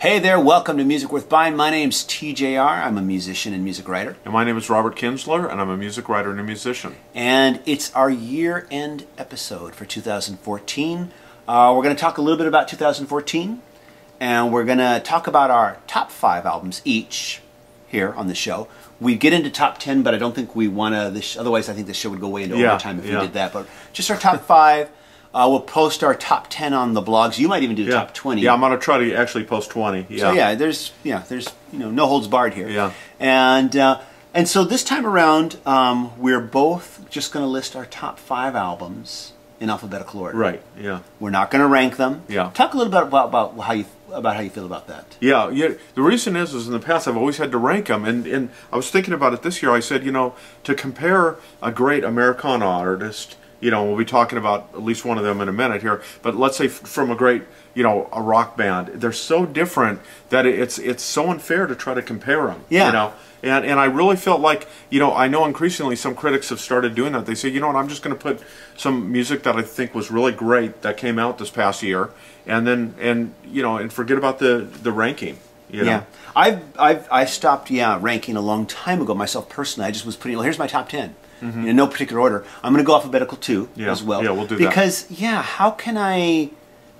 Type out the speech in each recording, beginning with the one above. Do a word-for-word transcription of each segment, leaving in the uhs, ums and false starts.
Hey there, welcome to Music Worth Buying. My name's T J R. I'm a musician and music writer. And my name is Robert Kinsler, and I'm a music writer and a musician. And it's our year-end episode for two thousand fourteen. Uh, we're going to talk a little bit about two thousand fourteen, and we're going to talk about our top five albums each here on the show. We get into top ten, but I don't think we want to, this, otherwise I think the show would go way into yeah, overtime if yeah. we did that. But just our top five. Uh, we'll post our top ten on the blogs. You might even do the yeah. top twenty. Yeah, I'm going to try to actually post twenty. Yeah. So yeah, there's yeah, there's you know no holds barred here. Yeah. And uh, and so this time around, um, we're both just going to list our top five albums in alphabetical order. Right. Yeah. We're not going to rank them. Yeah. Talk a little bit about, about how you about how you feel about that. Yeah. Yeah. The reason is, is in the past I've always had to rank them, and and I was thinking about it this year. I said, you know, to compare a great Americana artist. You know, we'll be talking about at least one of them in a minute here. But let's say from a great, you know, a rock band, they're so different that it's it's so unfair to try to compare them. Yeah. You know, and and I really felt like, you know, I know increasingly some critics have started doing that. They say, you know what, I'm just going to put some music that I think was really great that came out this past year, and then and you know, and forget about the the ranking. You know? Yeah, I've I've I stopped yeah ranking a long time ago myself personally. I just was putting well, here's my top ten. Mm-hmm. In no particular order. I'm going to go alphabetical too, yeah. as well. Yeah, we'll do because, that. Because, yeah, how can I...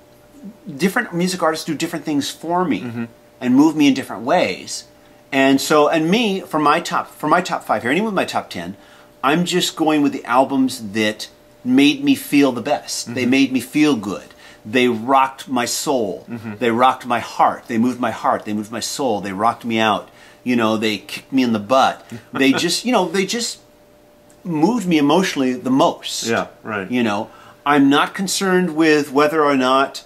Different music artists do different things for me mm-hmm. and move me in different ways. And so, and me, for my top for my top five here, anyone with my top ten, I'm just going with the albums that made me feel the best. Mm-hmm. They made me feel good. They rocked my soul. Mm-hmm. They rocked my heart. They moved my heart. They moved my soul. They rocked me out. You know, they kicked me in the butt. They just, you know, they just... moved me emotionally the most. Yeah, right. You know, I'm not concerned with whether or not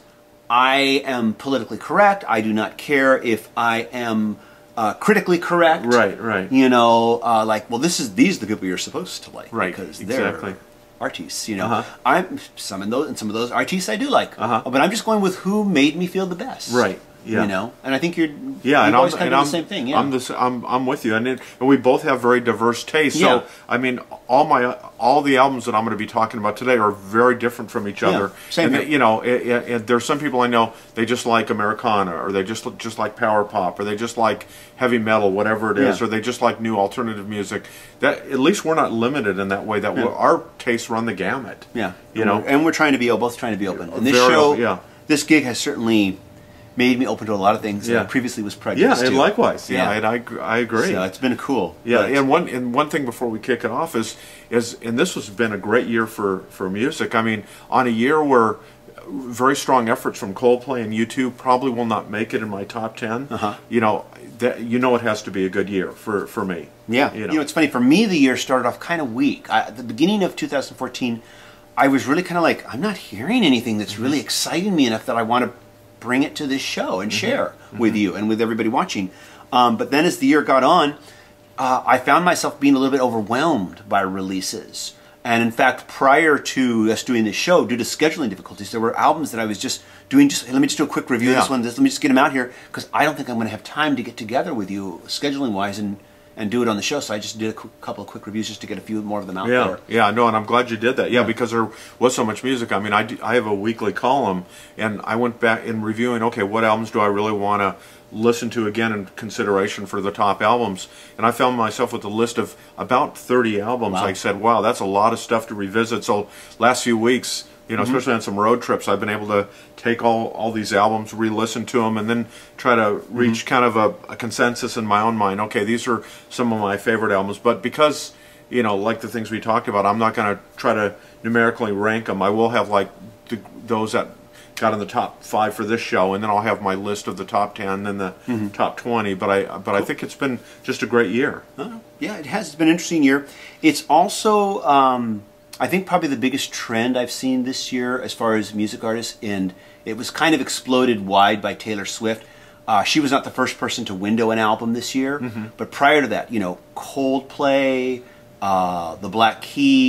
I am politically correct. I do not care if I am uh, critically correct. Right, right. You know, uh, like, well, this is these are the people you're supposed to like, right? Because exactly. they're artists. You know, uh-huh. I'm some of those and some of those artists I do like, uh-huh. but I'm just going with who made me feel the best. Right. Yeah. You know, and I think you're. Yeah, you've and always I'm, kind and of I'm the same thing. Yeah, I'm the I'm I'm with you, and, it, and we both have very diverse tastes. Yeah. So I mean, all my all the albums that I'm going to be talking about today are very different from each other. Yeah, same and here. they, you know, it, it, it, there's some people I know they just like Americana, or they just just like power pop, or they just like heavy metal, whatever it is, Yeah. or they just like new alternative music. That at least we're not limited in that way. That Yeah. we're, our tastes run the gamut. Yeah, you and know, we're, and we're trying to be both trying to be open. And this Very show, open, yeah. this gig has certainly made me open to a lot of things Yeah. that I previously was yeah, prejudiced and to. likewise, yeah, Yeah. and I gr- I agree. So it's been cool. Yeah, but- and one and one thing before we kick it off is is and this has been a great year for for music. I mean, on a year where very strong efforts from Coldplay and U two probably will not make it in my top ten. Uh-huh. You know, that you know it has to be a good year for for me. Yeah, you know, you know, it's funny. For me, the year started off kind of weak. I, at the beginning of two thousand fourteen, I was really kind of like, I'm not hearing anything that's really exciting me enough that I want to bring it to this show and mm-hmm. share mm-hmm. with you and with everybody watching. Um, but then as the year got on, uh, I found myself being a little bit overwhelmed by releases. And in fact, prior to us doing this show, due to scheduling difficulties, there were albums that I was just doing, just let me just do a quick review yeah. of this one, let me just get them out here, because I don't think I'm going to have time to get together with you scheduling-wise and and do it on the show, so I just did a couple of quick reviews just to get a few more of them out yeah, there. Yeah, no, and I'm glad you did that. Yeah, Yeah. because there was so much music. I mean, I, do, I have a weekly column, and I went back in reviewing, okay, what albums do I really want to listen to again in consideration for the top albums? And I found myself with a list of about thirty albums. Wow. I said, wow, that's a lot of stuff to revisit. So last few weeks, you know, mm-hmm. especially on some road trips, I've been able to take all, all these albums, re-listen to them, and then try to reach mm-hmm. kind of a, a consensus in my own mind. Okay, these are some of my favorite albums. But because, you know, like the things we talked about, I'm not going to try to numerically rank them. I will have, like, the, those that got in the top five for this show, and then I'll have my list of the top ten and the mm-hmm. top twenty. But I, but I think it's been just a great year. Uh, yeah, it has. It's been an interesting year. It's also... Um, I think probably the biggest trend I've seen this year as far as music artists, and it was kind of exploded wide by Taylor Swift. Uh, she was not the first person to window an album this year, mm-hmm. but prior to that, you know, Coldplay, uh, the Black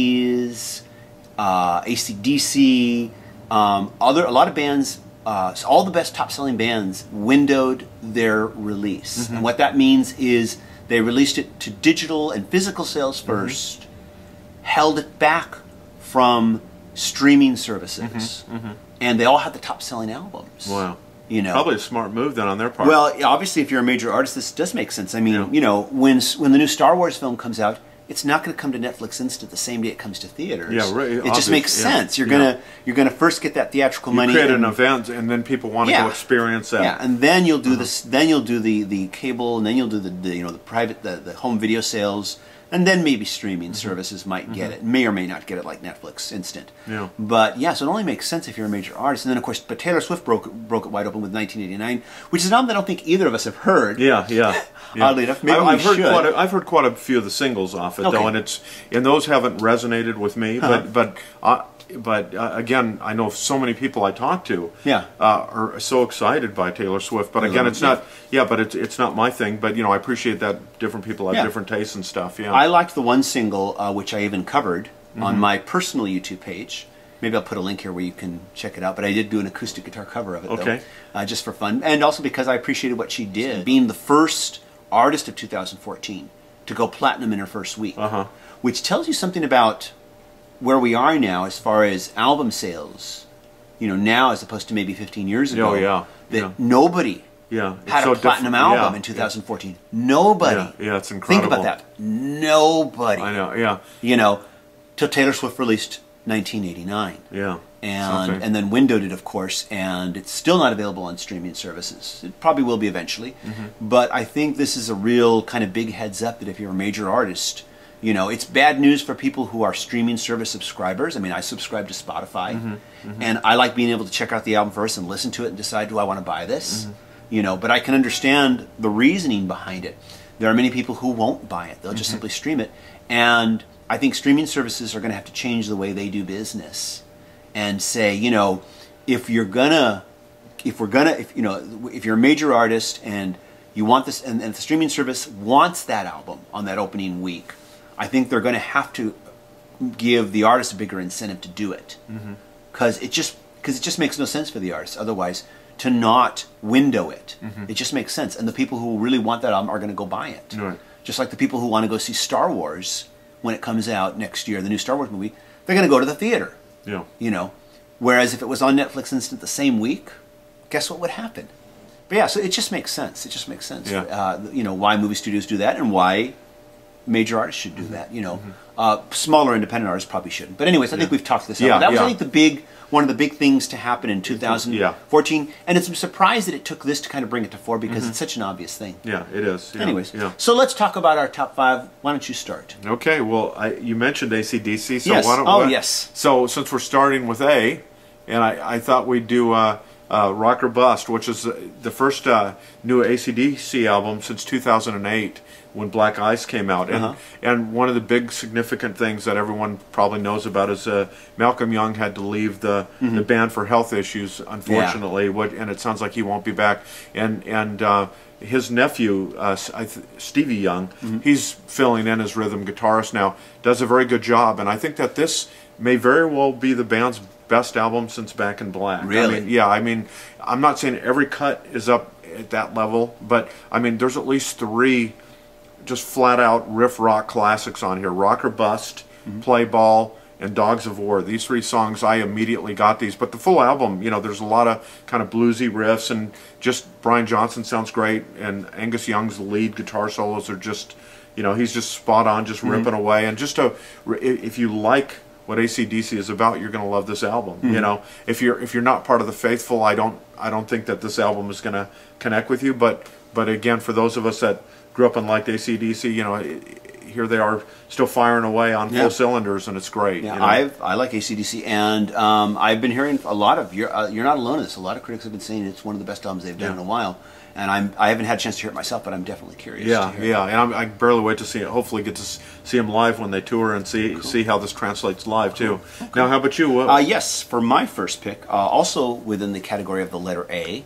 Keys, uh, A C D C, um, other a lot of bands, uh, all the best top-selling bands windowed their release, mm-hmm. and what that means is they released it to digital and physical sales first. Mm-hmm. Held it back from streaming services, mm-hmm, mm-hmm. and they all had the top-selling albums. Wow! You know, probably a smart move then on their part. Well, obviously, if you're a major artist, this does make sense. I mean, Yeah. you know, when when the new Star Wars film comes out, it's not going to come to Netflix Instant the same day it comes to theaters. Yeah, right. It Obvious, just makes yeah. sense. You're Yeah. gonna you're gonna first get that theatrical you money. create and, an event, and then people want to Yeah. go experience that. Yeah, and then you'll do Uh-huh. this. Then you'll do the the cable, and then you'll do the, the you know the private the, the home video sales, and then maybe streaming Mm-hmm. services might get it, may or may not get it like Netflix Instant. Yeah. But yeah, so it only makes sense if you're a major artist. And then of course, but Taylor Swift broke broke it wide open with nineteen eighty-nine, which is an album that I don't think either of us have heard. Yeah, yeah. yeah. Oddly enough, maybe I, we I've heard should. quite. A, I've heard quite a few of the singles off it Okay. though, and it's and those haven't resonated with me. Uh-huh. But but uh, but uh, again, I know so many people I talk to. Yeah. Uh, are so excited by Taylor Swift. But I again, love it's it, yeah. not. Yeah, but it's it's not my thing. But you know, I appreciate that different people have Yeah. different tastes and stuff. Yeah. I liked the one single, uh, which I even covered Mm-hmm. on my personal YouTube page. Maybe I'll put a link here where you can check it out. But I did do an acoustic guitar cover of it, Okay. though, uh, just for fun, and also because I appreciated what she did, being the first artist of two thousand fourteen to go platinum in her first week, Uh-huh. which tells you something about where we are now as far as album sales. You know, now as opposed to maybe fifteen years ago. Oh, yeah, That yeah. nobody yeah. It's had so a platinum different. album Yeah, in two thousand fourteen. Nobody. Yeah, yeah, it's Think incredible. about that. Nobody. I know. Yeah. You know, till Taylor Swift released nineteen eighty-nine. Yeah. And Something. and then windowed it, of course, and it's still not available on streaming services. It probably will be eventually. Mm-hmm. But I think this is a real kind of big heads up that if you're a major artist, you know, it's bad news for people who are streaming service subscribers. I mean, I subscribe to Spotify, Mm-hmm. Mm-hmm. and I like being able to check out the album first and listen to it and decide, do I want to buy this? Mm-hmm. You know, but I can understand the reasoning behind it. There are many people who won't buy it. They'll just Mm-hmm. simply stream it. And I think streaming services are going to have to change the way they do business and say, you know, if you're gonna, if we're gonna, if you know, if you're a major artist and you want this, and, and the streaming service wants that album on that opening week, I think they're going to have to give the artist a bigger incentive to do it, because it just because it just makes no sense for the artist otherwise to not window it. It just makes sense, and the people who really want that album are going to go buy it. Right. Just like the people who want to go see Star Wars when it comes out next year, the new Star Wars movie, they're going to go to the theater. Yeah. You know, whereas if it was on Netflix Instant the same week, guess what would happen? But yeah, so it just makes sense. It just makes sense. Yeah. Uh, you know, why movie studios do that and why major artists should do that. You know, uh, smaller independent artists probably shouldn't. But anyways, I think we've talked this out. Yeah, That was, yeah. I think, the big one of the big things to happen in two thousand fourteen. Yeah. And it's a surprise that it took this to kind of bring it to fore because it's such an obvious thing. Yeah, it is. Yeah. Anyways, Yeah. so let's talk about our top five. Why don't you start? Okay, well, I, you mentioned A C D C, so Yes. why don't Oh, why- yes. So since we're starting with A, and I, I thought we'd do uh, uh, Rock or Bust, which is uh, the first uh, new A C D C album since two thousand eight when Black Ice came out. And, Uh-huh. and one of the big significant things that everyone probably knows about is uh, Malcolm Young had to leave the, the band for health issues, unfortunately, what, and it sounds like he won't be back. And, and uh, his nephew, uh, I th Stevie Young, he's filling in as rhythm guitarist now, does a very good job, and I think that this may very well be the band's best album since Back in Black. Really? I mean, yeah, I mean, I'm not saying every cut is up at that level, but I mean, there's at least three just flat out riff rock classics on here. Rock or Bust, Play Ball, and Dogs of War. These three songs, I immediately got these. But the full album, you know, there's a lot of kind of bluesy riffs, and just Brian Johnson sounds great, and Angus Young's lead guitar solos are just, you know, he's just spot on, just ripping away. And just to, if you like what A C D C is about, you're going to love this album. You know, if you're if you're not part of the faithful, I don't I don't think that this album is going to connect with you. But but again, for those of us that grew up and liked A C D C, you know, here they are still firing away on Yeah. full cylinders, and it's great. Yeah, you know? I've I like A C D C, and um, I've been hearing a lot of you're uh, you're not alone in this. A lot of critics have been saying it's one of the best albums they've done Yeah. in a while, and I'm I haven't had a chance to hear it myself, but I'm definitely curious. Yeah, to hear it. yeah, and I'm, I barely wait to see it. Hopefully, get to s- see them live when they tour and see see how this translates live too. Now, how about you? What, Uh, yes, for my first pick, uh, also within the category of the letter A,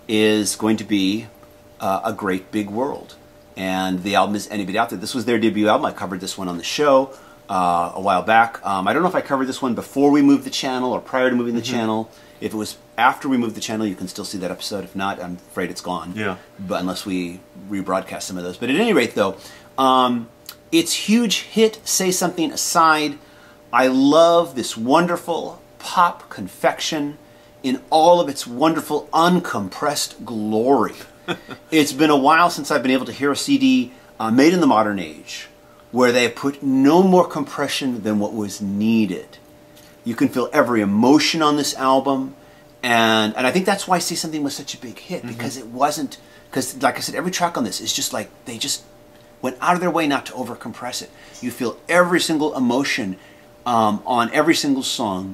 is going to be uh, A Great Big World. And the album is Anybody Out There. This was their debut album. I covered this one on the show uh, a while back. Um, I don't know if I covered this one before we moved the channel or prior to moving the channel. If it was after we moved the channel, you can still see that episode. If not, I'm afraid it's gone. Yeah. But unless we rebroadcast some of those. But at any rate, though, um, its huge hit, Say Something aside, I love this wonderful pop confection. in all of its wonderful uncompressed glory. It's been a while since I've been able to hear a C D uh, made in the modern age where they have put no more compression than what was needed. You can feel every emotion on this album, and and I think that's why Say Something was such a big hit, mm-hmm. because it wasn't, because like I said, every track on this is just like, they just went out of their way not to over-compress it. You feel every single emotion um, on every single song,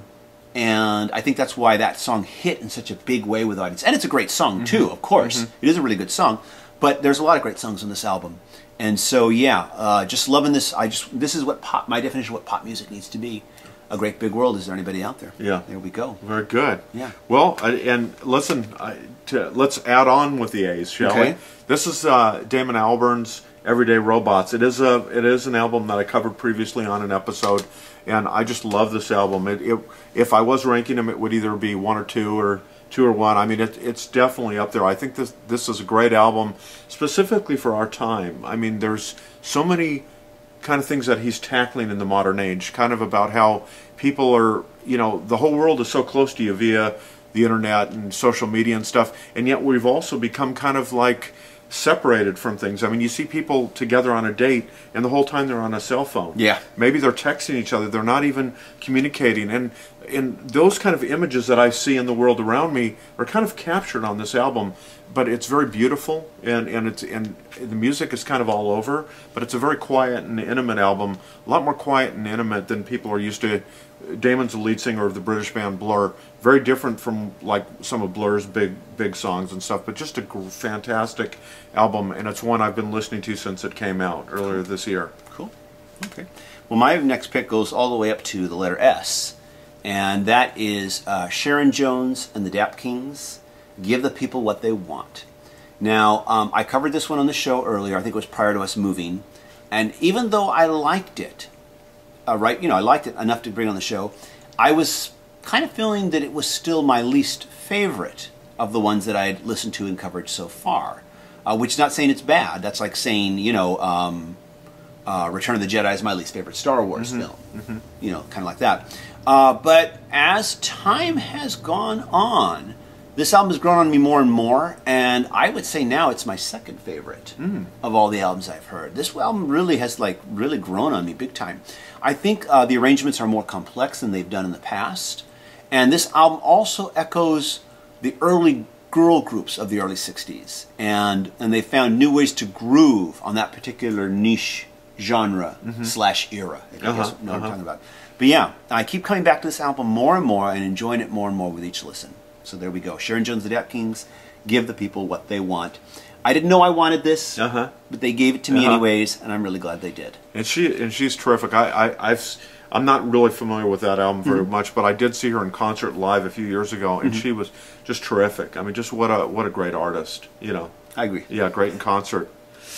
and I think that's why that song hit in such a big way with audience. And it's a great song, mm-hmm. too, of course. Mm-hmm. It is a really good song, but there's a lot of great songs on this album. And so, yeah, uh, just loving this. I just This is what pop, my definition of what pop music needs to be. A great big world. Is there anybody out there? Yeah. There we go. Very good. Yeah. Well, I, and listen, I, to, let's add on with the A's, shall okay. we? This is uh, Damon Albarn's Everyday Robots. It is a it is an album that I covered previously on an episode, and I just love this album. It, it if I was ranking them, it would either be one or two or two or one. I mean, it, it's definitely up there. I think this this is a great album, specifically for our time. I mean, there's so many kind of things that he's tackling in the modern age, kind of about how people are, you know, the whole world is so close to you via the internet and social media and stuff, and yet we've also become kind of like separated from things. I mean, you see people together on a date, and the whole time they're on a cell phone. Yeah. Maybe they're texting each other. They're not even communicating. And and those kind of images that I see in the world around me are kind of captured on this album. But it's very beautiful, and and it's and the music is kind of all over. But it's a very quiet and intimate album. A lot more quiet and intimate than people are used to. Damon's the lead singer of the British band Blur. Very different from like some of Blur's big big songs and stuff, but just a fantastic album, and it's one I've been listening to since it came out earlier this year. Cool. Okay. Well, my next pick goes all the way up to the letter S, and that is uh, Sharon Jones and the Dap Kings, Give the People What They Want. Now, um, I covered this one on the show earlier. I think it was prior to us moving, and even though I liked it, Uh, right, you know, I liked it enough to bring on the show, I was kind of feeling that it was still my least favorite of the ones that I had listened to and covered so far. Uh, which is not saying it's bad. That's like saying, you know, um, uh, Return of the Jedi is my least favorite Star Wars mm-hmm. film. Mm-hmm. You know, kind of like that. Uh, but as time has gone on, this album has grown on me more and more, and I would say now it's my second favorite mm. of all the albums I've heard. This album really has like really grown on me big time. I think uh, the arrangements are more complex than they've done in the past, and this album also echoes the early girl groups of the early sixties, and and they found new ways to groove on that particular niche genre mm-hmm. slash era. If you uh-huh, guys know uh-huh. what I'm talking about. But yeah, I keep coming back to this album more and more and enjoying it more and more with each listen. So there we go. Sharon Jones, the Dap Kings, Give the People What They Want. I didn't know I wanted this, uh-huh. but they gave it to me uh-huh. anyways, and I'm really glad they did. And she and she's terrific. I, I I've I'm not really familiar with that album very mm-hmm. much, but I did see her in concert live a few years ago, and mm-hmm. she was just terrific. I mean, just what a what a great artist, you know. I agree. Yeah, great in concert.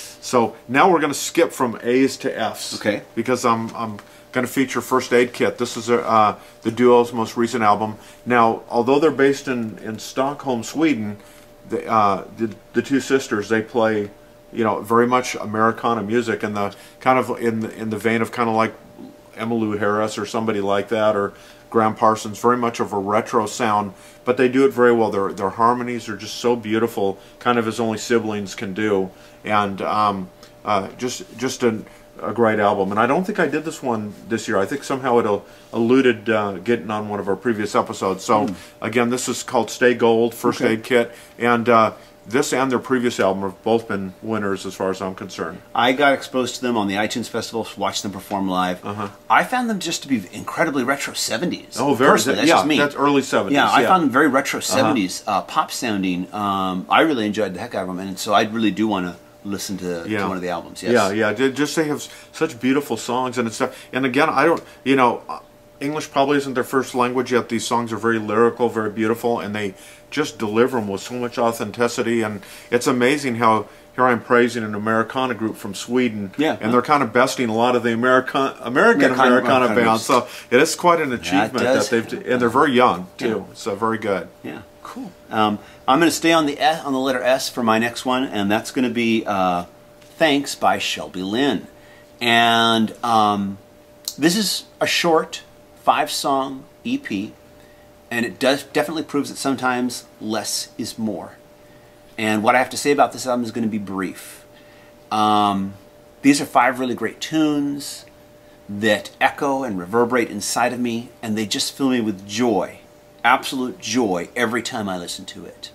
So now we're going to skip from A's to F's. Okay. Because I'm I'm going to feature First Aid Kit. This is a, uh, the duo's most recent album. Now, although they're based in in Stockholm, Sweden, the uh, the, the two sisters, they play, you know, very much Americana music, and the kind of in the, in the vein of kind of like Emmylou Harris or somebody like that, or Graham Parsons, very much of a retro sound, but they do it very well. Their their harmonies are just so beautiful, kind of as only siblings can do, and um, uh, just just an, a great album. And I don't think I did this one this year. I think somehow it eluded uh, getting on one of our previous episodes. So mm. again, this is called Stay Gold, First okay. Aid Kit, and uh, this and their previous album have both been winners as far as I'm concerned. I got exposed to them on the iTunes Festival, watched them perform live. Uh-huh. I found them just to be incredibly retro seventies. Oh, very. Personally, that's yeah, just me. That's early seventies. Yeah, I yeah. found them very retro seventies, uh-huh. uh, pop sounding. Um, I really enjoyed the heck out of them, and so I really do want to listen to, yeah. to one of the albums. Yes. Yeah, yeah. Just they have such beautiful songs and stuff. And again, I don't, you know, English probably isn't their first language yet. These songs are very lyrical, very beautiful, and they just deliver them with so much authenticity. And it's amazing how here I'm praising an Americana group from Sweden, yeah, and huh? they're kind of besting a lot of the American American yeah, kind Americana of, bands. So it is quite an achievement yeah, that they've, and they're very young too. Yeah. So very good. Yeah, cool. Um, I'm going to stay on the S, on the letter S for my next one, and that's going to be uh, "Thanks" by Shelby Lynne. And um, this is a short five-song E P. and it does definitely proves that sometimes less is more. And what I have to say about this album is going to be brief. Um, these are five really great tunes that echo and reverberate inside of me, and they just fill me with joy, absolute joy, every time I listen to it.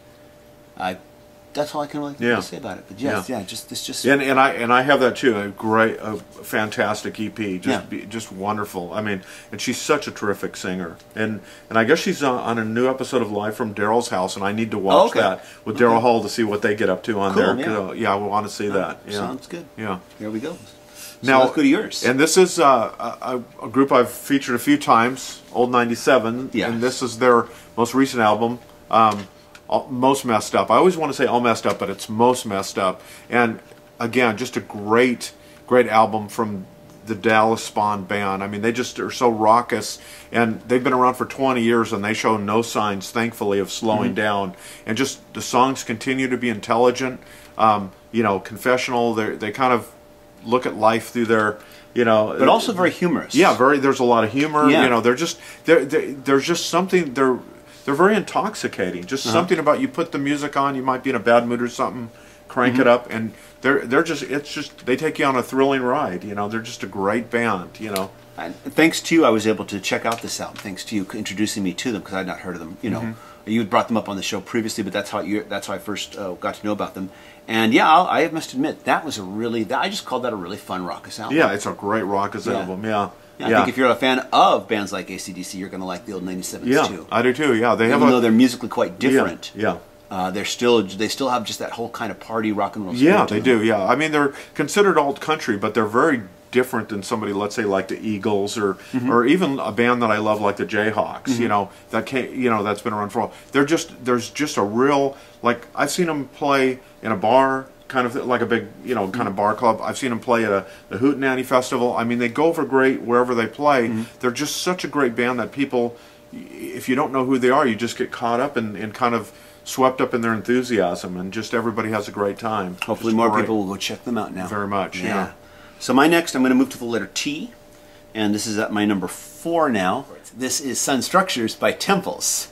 I, that's all I can really yeah. say about it. But yes, yeah, yeah just this just and and I and I have that too. A great, a fantastic E P, just yeah. be, just wonderful. I mean, and she's such a terrific singer, and and I guess she's on, on a new episode of Live from Daryl's House, and I need to watch oh, okay. that with Daryl okay. Hall to see what they get up to on cool, there. Yeah, uh, yeah, I want to see oh, that. Yeah. Sounds good. Yeah, here we go. So now let's go to yours. And this is uh, a, a group I've featured a few times, Old ninety-seven, yes. and this is their most recent album. Um, Most Messed Up. I always want to say All Messed Up, but it's Most Messed Up. And again, just a great, great album from the Dallas Spawn band. I mean, they just are so raucous, and they've been around for twenty years, and they show no signs, thankfully, of slowing mm-hmm. down. And just the songs continue to be intelligent, um, you know, confessional. They they kind of look at life through their, you know, but also very humorous. Yeah, very. There's a lot of humor. Yeah. You know, they're just they're, they're there's just something they're. They're very intoxicating. Just uh-huh. something about you put the music on, you might be in a bad mood or something, crank mm-hmm. it up, and they're they're just it's just they take you on a thrilling ride. You know, they're just a great band. You know. And thanks to you, I was able to check out this album. Thanks to you introducing me to them, because I had not heard of them. You know, mm-hmm. you had brought them up on the show previously, but that's how you that's how I first uh, got to know about them. And yeah, I'll, I must admit that was a really that, I just called that a really fun raucous album. Yeah, it's a great raucous yeah. album. Yeah. Yeah, I yeah. think if you're a fan of bands like A C D C, you're going to like the old ninety-sevens yeah, too. I do too. Yeah, they even have though a, they're musically quite different. Yeah, yeah. Uh, they're still they still have just that whole kind of party rock and roll. Yeah, they them. do. Yeah, I mean they're considered old country, but they're very different than somebody, let's say, like the Eagles or mm-hmm. or even a band that I love like the Jayhawks. Mm-hmm. You know that came, you know that's been around for a while. They're just there's just a real like I've seen them play in a bar. Kind of like a big, you know, kind of bar club. I've seen them play at a, the Hootenanny Festival. I mean, they go for great wherever they play. Mm-hmm. They're just such a great band that people, if you don't know who they are, you just get caught up and, and kind of swept up in their enthusiasm, and just everybody has a great time. Hopefully just more great. people will go check them out now. Very much, yeah. yeah. So my next, I'm going to move to the letter T, and this is at my number four now. This is Sun Structures by Temples.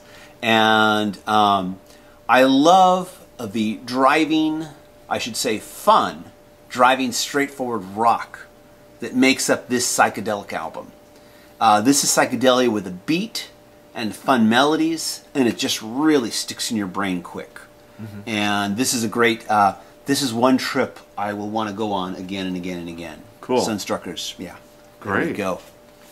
And um, I love the driving... I should say fun, driving straightforward rock that makes up this psychedelic album. Uh, this is psychedelia with a beat and fun melodies, and it just really sticks in your brain quick. Mm-hmm. And this is a great, uh, this is one trip I will want to go on again and again and again. Cool. Sunstruckers, yeah. Great. There we go.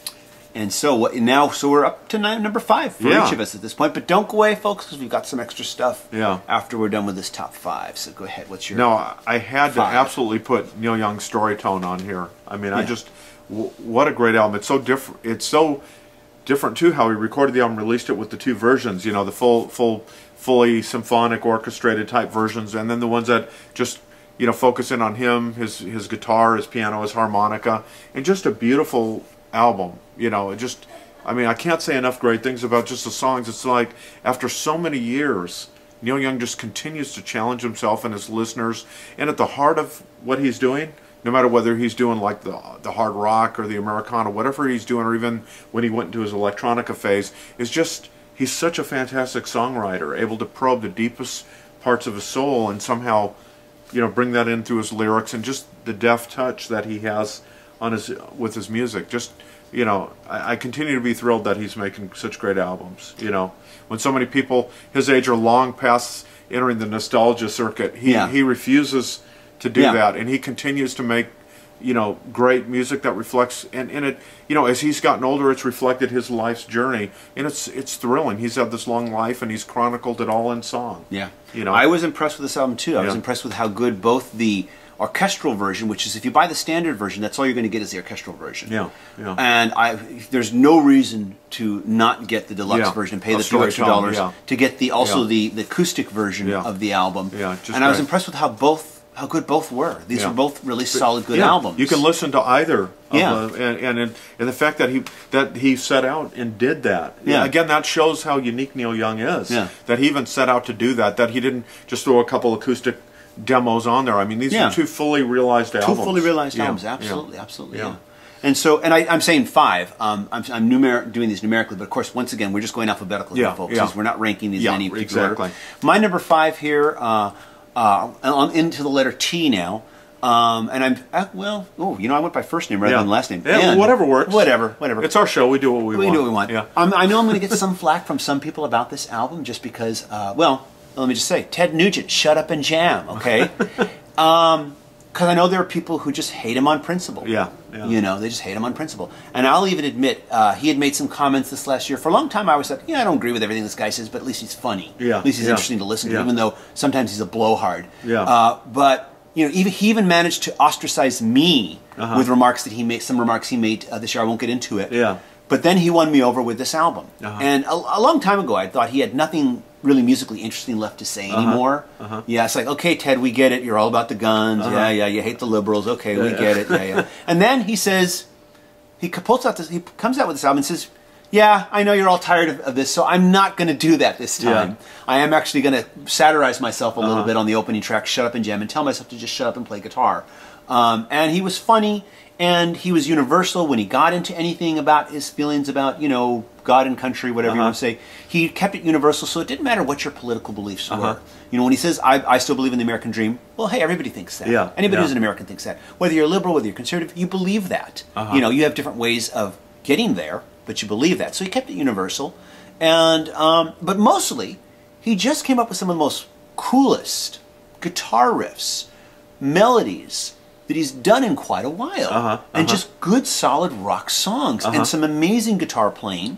And so what, now, so we're up to nine, number five for yeah. each of us at this point. But don't go away, folks, because we've got some extra stuff yeah. after we're done with this top five. So go ahead. What's your No, I had five? to absolutely put Neil Young's Story Tone on here. I mean, yeah. I just, w what a great album. It's so different. It's so different, too, how he recorded the album, released it with the two versions, you know, the full, full, fully symphonic, orchestrated type versions, and then the ones that just, you know, focus in on him, his, his guitar, his piano, his harmonica, and just a beautiful album, you know, it just... I mean, I can't say enough great things about just the songs. It's like, after so many years, Neil Young just continues to challenge himself and his listeners. And at the heart of what he's doing, no matter whether he's doing like the, the hard rock or the Americana, whatever he's doing, or even when he went into his electronica phase, is just, he's such a fantastic songwriter, able to probe the deepest parts of his soul and somehow, you know, bring that in through his lyrics, and just the deft touch that he has on his with his music. Just... You know, I, I continue to be thrilled that he's making such great albums. You know, when so many people his age are long past entering the nostalgia circuit, he yeah. he refuses to do yeah. that, and he continues to make, you know, great music that reflects. And in it, you know, as he's gotten older, it's reflected his life's journey, and it's it's thrilling. He's had this long life, and he's chronicled it all in song. Yeah, you know, I was impressed with this album too. I yeah. was impressed with how good both the orchestral version, which is if you buy the standard version, that's all you're going to get is the orchestral version. Yeah, yeah. And I, there's no reason to not get the deluxe yeah. version and pay A the few extra tone, dollars yeah. to get the also yeah. the the acoustic version yeah. of the album. Yeah, just and I was great. impressed with how both how good both were. These yeah. were both really solid, good yeah. albums. You can listen to either. Of yeah, the, and, and and the fact that he that he set out and did that. Yeah. Again, that shows how unique Neil Young is. Yeah. That he even set out to do that. That he didn't just throw a couple acoustic demos on there. I mean, these yeah. are two fully realized albums. Two fully realized yeah. albums. Absolutely, yeah. absolutely. Yeah. Yeah. And so, and I, I'm saying five. Um, I'm, I'm numer doing these numerically, but of course, once again, we're just going alphabetically, Yeah, folks. yeah. Because we're not ranking these Yeah, in any particular exactly. order. My number five here, uh, uh, on into the letter T now. Um, and I'm uh, well. Oh, you know, I went by first name rather Yeah. than last name. Yeah, And whatever works. Whatever, whatever. It's our show. We do what we, we want. do what we want. Yeah. Um, I know I'm going to get some flack from some people about this album just because. Uh, well, let me just say, Ted Nugent, shut up and jam, okay? um, Because I know there are people who just hate him on principle. Yeah, yeah. You know, they just hate him on principle. And I'll even admit, uh, he had made some comments this last year. For a long time, I was like, yeah, I don't agree with everything this guy says, but at least he's funny. Yeah, At least he's yeah. interesting to listen to, Yeah. even though sometimes he's a blowhard. Yeah. Uh, but, you know, even he even managed to ostracize me Uh-huh. with remarks that he made, some remarks he made uh, this year. I won't get into it. Yeah. But then he won me over with this album. Uh-huh. And a, a long time ago, I thought he had nothing really musically interesting left to say Uh-huh. anymore. Uh-huh. Yeah, it's like, okay, Ted, we get it. You're all about the guns. Uh-huh. Yeah, yeah, you hate the liberals. Okay, we Yeah. get it. Yeah, yeah. And then he says, he pulls out this, he comes out with this album and says, yeah, I know you're all tired of, of this, so I'm not going to do that this time. Yeah. I am actually going to satirize myself a little Uh-huh. bit on the opening track, Shut Up and Jam, and tell myself to just shut up and play guitar. Um, and he was funny, and he was universal when he got into anything about his feelings about, you know, God and country, whatever you Uh-huh. want to say. He kept it universal, so it didn't matter what your political beliefs Uh-huh. were. You know, when he says, I, I still believe in the American dream, well, hey, everybody thinks that. Yeah, Anybody yeah. who's an American thinks that. Whether you're liberal, whether you're conservative, you believe that. Uh-huh. You know, you have different ways of getting there, but you believe that. So he kept it universal. And, um, but mostly, he just came up with some of the most coolest guitar riffs, melodies that he's done in quite a while. Uh-huh, uh-huh. And just good, solid rock songs Uh-huh. and some amazing guitar playing.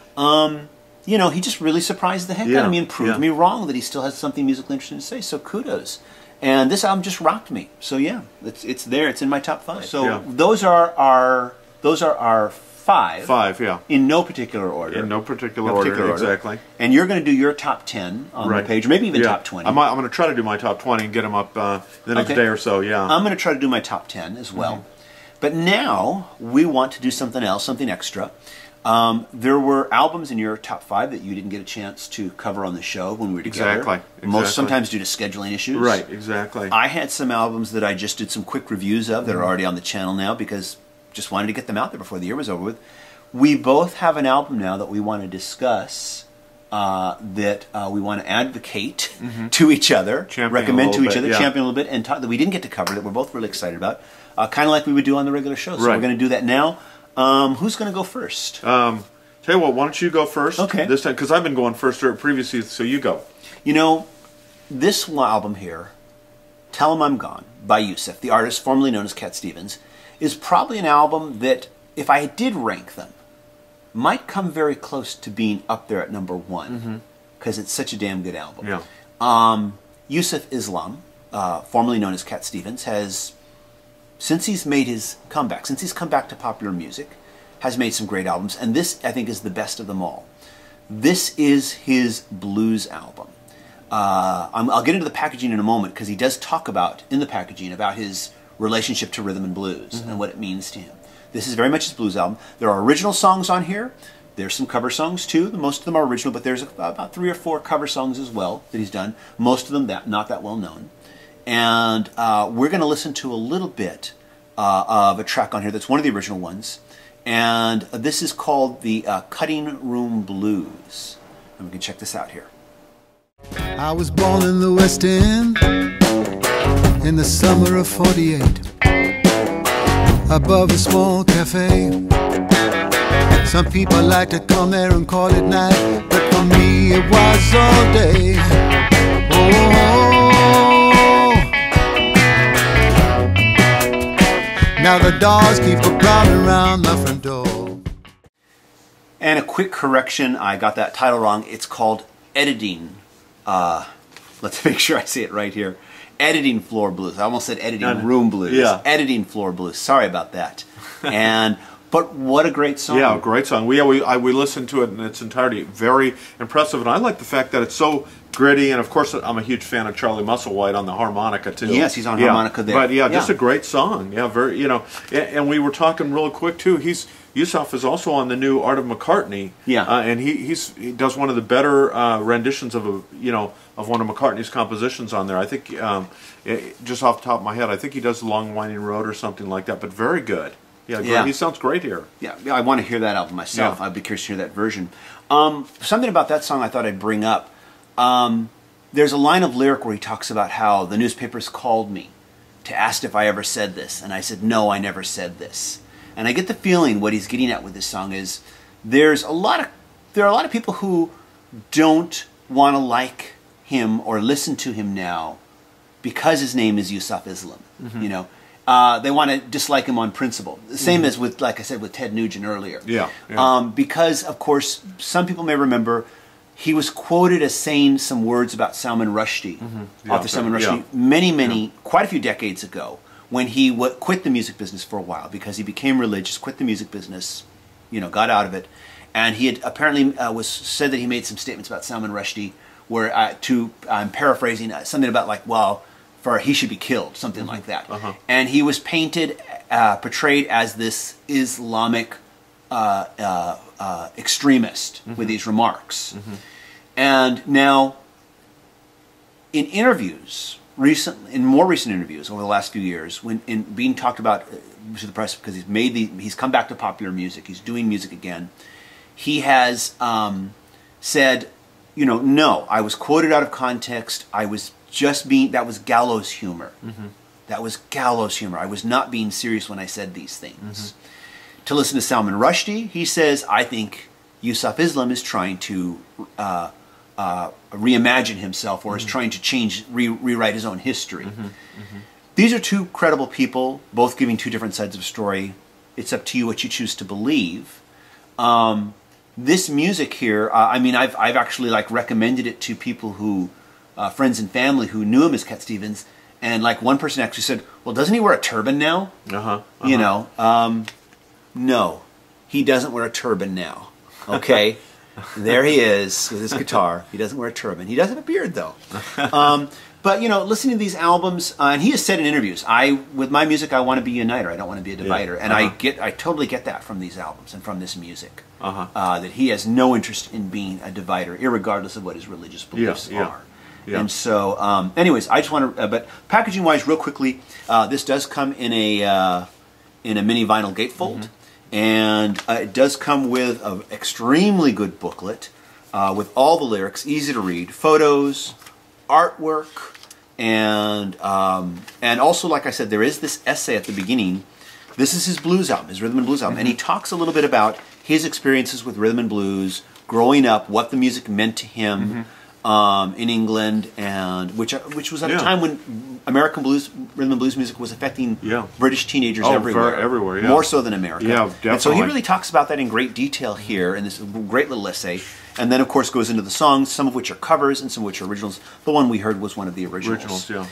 Um, you know, he just really surprised the heck out Yeah, of me and proved yeah. me wrong that he still has something musically interesting to say. So kudos. And this album just rocked me. So yeah, it's it's there. It's in my top five. So Yeah. those are our those are our five. Five, yeah. In no particular order. In no particular, No order, particular order. exactly. And you're going to do your top ten on Right. the page, or maybe even Yeah. top twenty. I'm, I'm going to try to do my top twenty and get them up uh, the next Okay. day or so, yeah. I'm going to try to do my top ten as well. Mm-hmm. But now we want to do something else, something extra. Um, there were albums in your top five that you didn't get a chance to cover on the show when we were together. Exactly, Most exactly. sometimes due to scheduling issues. Right, exactly. I had some albums that I just did some quick reviews of that are already on the channel now because just wanted to get them out there before the year was over with. We both have an album now that we want to discuss, uh, that uh, we want to advocate to each other, Champion a recommend to little each bit, other, yeah. champion a little bit, and talk, that we didn't get to cover that we're both really excited about, uh, kind of like we would do on the regular show. So Right. we're going to do that now. Um, who's going to go first? Um, tell you what, why don't you go first Okay. this time? Because I've been going first previously, so you go. You know, this album here, Tell 'Em I'm Gone, by Yusuf, the artist formerly known as Cat Stevens, is probably an album that, if I did rank them, might come very close to being up there at number one, because it's such a damn good album. Yeah. Um, Yusuf Islam, uh, formerly known as Cat Stevens, has, since he's made his comeback, since he's come back to popular music, has made some great albums, and this, I think, is the best of them all. This is his blues album. Uh, I'm, I'll get into the packaging in a moment, because he does talk about, in the packaging, about his relationship to rhythm and blues and what it means to him. This is very much his blues album. There are original songs on here. There's some cover songs too. Most of them are original, but there's about three or four cover songs as well that he's done. Most of them that not that well known. And uh, we're going to listen to a little bit uh, of a track on here that's one of the original ones. And this is called the uh, Cutting Room Blues. And we can check this out here. I was born in the West End in the summer of forty-eight, above a small cafe. Some people like to come there and call it night, but for me it was all day. Oh, now the dogs keep a prowling around my front door. And a quick correction, I got that title wrong. It's called Editing. Uh, let's make sure I say it right here. Editing Floor Blues. I almost said Editing Uh, Room Blues. yeah. Editing Floor Blues. Sorry about that. And but what a great song. Yeah, great song. We, yeah, we, I, we listened to it in its entirety. Very impressive. And I like the fact that it's so gritty. And, of course, I'm a huge fan of Charlie Musselwhite on the harmonica, too. Yes, he's on Yeah. harmonica there. But, yeah, just Yeah. a great song. Yeah, very, you know. And, and we were talking real quick, too. He's Yusuf is also on the new Art of McCartney. Yeah. Uh, and he, he's, he does one of the better uh, renditions of, a, you know, of one of McCartney's compositions on there. I think, um, it, just off the top of my head, I think he does Long Winding Road or something like that. But very good. Yeah, great. Yeah. He sounds great here. Yeah, yeah, I want to hear that album myself. Yeah. I'd be curious to hear that version. Um, something about that song I thought I'd bring up. Um, there's a line of lyric where he talks about how the newspapers called me to ask if I ever said this, and I said, no, I never said this. And I get the feeling what he's getting at with this song is there's a lot of there are a lot of people who don't want to like him or listen to him now because his name is Yusuf Islam. Mm-hmm. You know, uh, they want to dislike him on principle. The same mm-hmm. as with, like I said, with Ted Nugent earlier. Yeah. yeah. Um, because of course, some people may remember he was quoted as saying some words about Salman Rushdie, mm-hmm. author yeah, Salman Rushdie, yeah. many, many, yeah. quite a few decades ago, when he w quit the music business for a while because he became religious, quit the music business, you know, got out of it, and he had apparently uh, was said that he made some statements about Salman Rushdie, where uh, to I'm paraphrasing uh, something about like, well, for he should be killed, something mm-hmm. like that, uh-huh. and he was painted, uh, portrayed as this Islamic uh, uh, uh, extremist mm-hmm. with these remarks, mm-hmm. and now in interviews. Recent, in more recent interviews over the last few years, when in being talked about uh, to the press because he's made the, he's come back to popular music, he's doing music again. He has um, said, you know, no, I was quoted out of context. I was just being that was gallows humor. Mm-hmm. That was gallows humor. I was not being serious when I said these things. Mm-hmm. To listen to Salman Rushdie, he says, I think Yusuf Islam is trying to. Uh, Uh, reimagine himself or is mm-hmm. trying to change, re rewrite his own history. Mm-hmm. Mm-hmm. These are two credible people, both giving two different sides of a story. It's up to you what you choose to believe. Um, this music here, uh, I mean, I've, I've actually like recommended it to people who, uh, friends and family who knew him as Cat Stevens, and like one person actually said, well, doesn't he wear a turban now? Uh-huh. Uh-huh. You know, um, no, he doesn't wear a turban now, okay? There he is with his guitar. He doesn't wear a turban. He does have a beard, though. Um, but, you know, listening to these albums, uh, and he has said in interviews, I, with my music, I want to be a uniter. I don't want to be a divider. Yeah. And uh-huh. I get, I totally get that from these albums and from this music. Uh-huh. uh, that he has no interest in being a divider, irregardless of what his religious beliefs yeah, yeah, are. Yeah. And so, um, anyways, I just want to, uh, but packaging-wise, real quickly, uh, this does come in a, uh, in a mini vinyl gatefold. Mm-hmm. And uh, it does come with an extremely good booklet uh, with all the lyrics, easy to read, photos, artwork, and um, and also, like I said, there is this essay at the beginning. This is his blues album, his rhythm and blues album, mm-hmm. and he talks a little bit about his experiences with rhythm and blues, growing up, what the music meant to him. Mm-hmm. Um, in England, and which which was at yeah. a time when American blues, rhythm and blues music was affecting yeah. British teenagers oh, everywhere, very, everywhere, yeah. more so than America. Yeah, definitely. And so he really talks about that in great detail here in this great little essay, and then of course goes into the songs, some of which are covers and some of which are originals. The one we heard was one of the originals. Originals, yeah.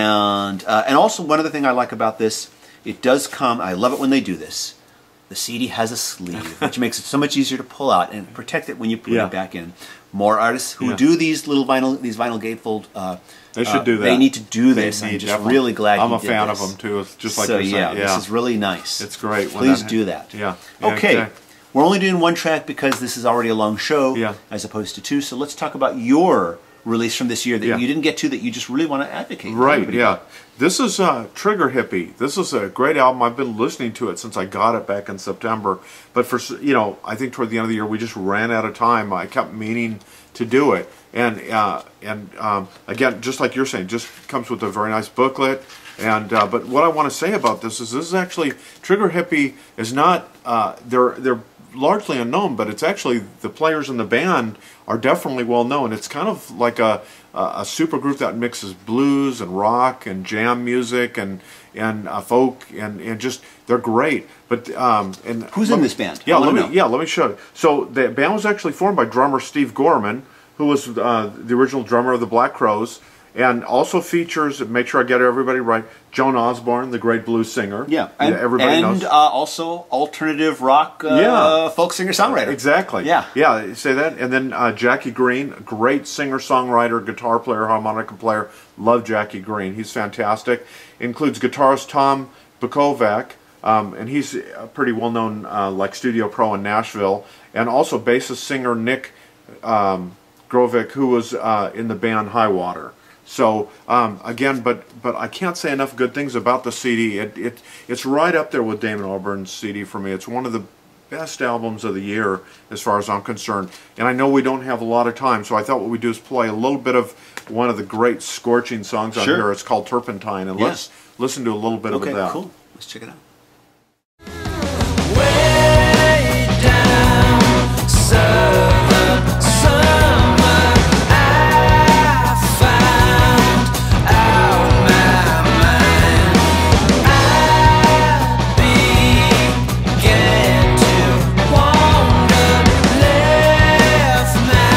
And uh, and also one other thing I like about this, it does come. I love it when they do this. The C D has a sleeve, which makes it so much easier to pull out and protect it when you put yeah. it back in. More artists who yeah. do these little vinyl, these vinyl gatefold. Uh, they should uh, do that. They need to do this. They I'm need, just definitely. really glad. I'm he a did fan this. of them too. It's just like so you're yeah, saying. yeah, this is really nice. It's great. When Please that do that. Yeah. yeah okay. okay, we're only doing one track because this is already a long show, yeah. as opposed to two. So let's talk about your release from this year that yeah. you didn't get to that you just really want to advocate. Right. Yeah. This is uh, Trigger Hippie. This is a great album. I've been listening to it since I got it back in September. But for you know, I think toward the end of the year we just ran out of time. I kept meaning to do it, and uh, and um, again, just like you're saying, just comes with a very nice booklet. And uh, but what I want to say about this is this is actually Trigger Hippie is not uh, they're they're largely unknown, but it's actually the players in the band are definitely well known. It's kind of like a a super group that mixes blues and rock and jam music and and uh, folk and and just they're great. But um, and who's in this band? Yeah, let me know. yeah let me show you. So the band was actually formed by drummer Steve Gorman, who was uh, the original drummer of the Black Crowes. And also features, make sure I get everybody right, Joan Osborne, the great blues singer. Yeah, and, yeah, everybody and, knows. And uh, also alternative rock uh, yeah. folk singer-songwriter. Exactly. Yeah. Yeah, say that. And then uh, Jackie Green, great singer-songwriter, guitar player, harmonica player. Love Jackie Green. He's fantastic. Includes guitarist Tom Bukovac, um, and he's a pretty well-known uh, like studio pro in Nashville. And also bassist singer Nick um, Grovick, who was uh, in the band High Water. So um, again, but but I can't say enough good things about the C D. It, it it's right up there with Damon Albarn's C D for me. It's one of the best albums of the year as far as I'm concerned. And I know we don't have a lot of time, so I thought what we'd do is play a little bit of one of the great scorching songs on sure. here. It's called Turpentine, and yeah. let's listen to a little bit okay, of that. Cool. Let's check it out. Way down southern summer, I found out my mind. I began to wander, left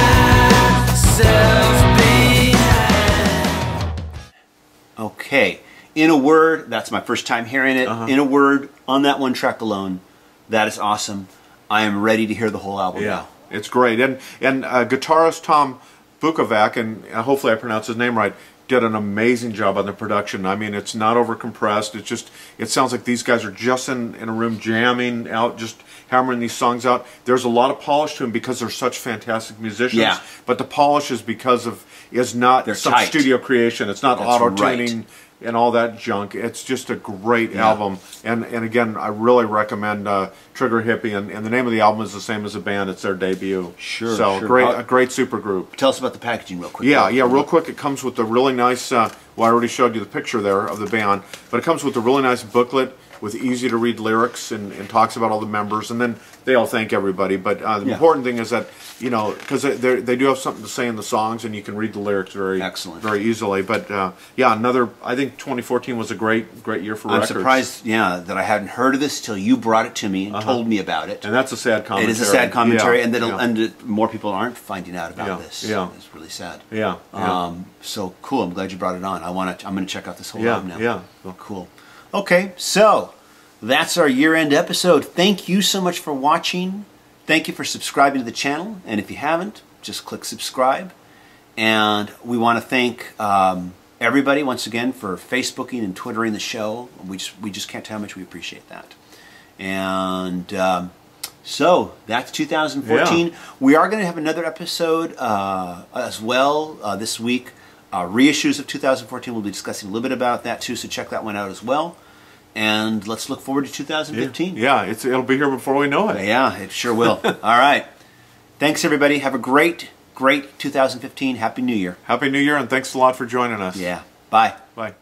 myself behind. Okay. In a word, that's my first time hearing it. Uh-huh. In a word, on that one track alone, that is awesome. I am ready to hear the whole album Yeah, now. it's great. And and uh, guitarist Tom Bukovac, and uh, hopefully I pronounced his name right, did an amazing job on the production. I mean, it's not over compressed. It's just, it sounds like these guys are just in, in a room jamming out, just hammering these songs out. There's a lot of polish to them because they're such fantastic musicians. Yeah. But the polish is because of, is not They're some tight. studio creation. It's not That's auto-tuning. right. And all that junk. It's just a great Yeah. album, and and again, I really recommend uh, Trigger Hippie. And, and the name of the album is the same as the band. It's their debut. Sure, So sure. great, I'll- a great super group. Tell us about the packaging real quick. Yeah, yeah. Real quick, it comes with a really nice. Uh, well, I already showed you the picture there of the band, but it comes with a really nice booklet with easy to read lyrics and, and talks about all the members, and then they all thank everybody. But uh, the Yeah. important thing is that, you know, because they they they do have something to say in the songs, and you can read the lyrics very Excellent. very easily. But uh, yeah, another. I think twenty fourteen was a great great year for I'm records. surprised, yeah, that I hadn't heard of this till you brought it to me and told me about it. And that's a sad commentary. It is a sad commentary, Yeah, and that yeah. and that more people aren't finding out about Yeah, this. yeah. It's really sad. Yeah, yeah. Um, so cool. I'm glad you brought it on. I want to. I'm going to check out this whole Yeah, album now. yeah. Well, cool. Okay, so that's our year-end episode. Thank you so much for watching. Thank you for subscribing to the channel. And if you haven't, just click subscribe. And we want to thank um, everybody once again for Facebooking and Twittering the show. We just we just can't tell how much we appreciate that. And um, so that's two thousand fourteen. Yeah. We are going to have another episode uh, as well uh, this week. Uh, reissues of two thousand fourteen. We'll be discussing a little bit about that too. So check that one out as well. And let's look forward to two thousand fifteen. Yeah, it's it'll be here before we know it. Yeah, it sure will. All right. Thanks, everybody. Have a great, great two thousand fifteen. Happy New Year. Happy New Year, and thanks a lot for joining us. Yeah. Bye. Bye.